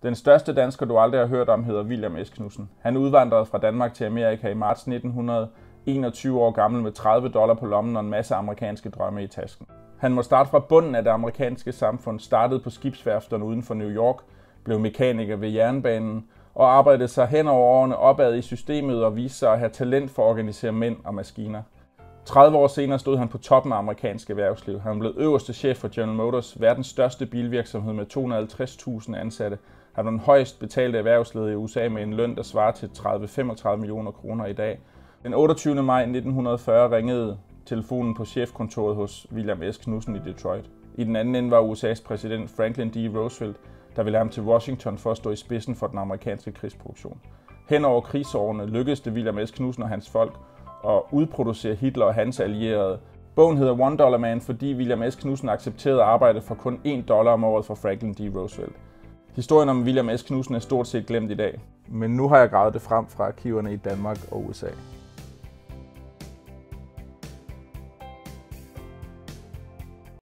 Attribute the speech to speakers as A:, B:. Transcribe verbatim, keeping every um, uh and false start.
A: Den største dansker, du aldrig har hørt om, hedder William S. Knudsen. Han udvandrede fra Danmark til Amerika i marts nitten enogtyve år gammel med tredive dollar på lommen og en masse amerikanske drømme i tasken. Han må starte fra bunden af det amerikanske samfund, startede på skibsværfterne uden for New York, blev mekaniker ved jernbanen og arbejdede sig hen over årene opad i systemet og viste sig at have talent for at organisere mænd og maskiner. tredive år senere stod han på toppen af amerikansk erhvervsliv. Han blev øverste chef for General Motors, verdens største bilvirksomhed med to hundrede og halvtreds tusind ansatte. Han var den højst betalte erhvervsleder i U S A med en løn, der svarer til tredive til femogtredive millioner kroner i dag. Den otteogtyvende maj nitten fyrre ringede telefonen på chefkontoret hos William S. Knudsen i Detroit. I den anden ende var U S A's præsident Franklin D. Roosevelt, der ville have ham til Washington for at stå i spidsen for den amerikanske krigsproduktion. Hen over krigsårene lykkedes det William S. Knudsen og hans folk at udproducere Hitler og hans allierede. Bogen hedder One Dollar Man, fordi William S. Knudsen accepterede at arbejde for kun en dollar om året for Franklin D. Roosevelt. Historien om William S. Knudsen er stort set glemt i dag, men nu har jeg gravet det frem fra arkiverne i Danmark og U S A.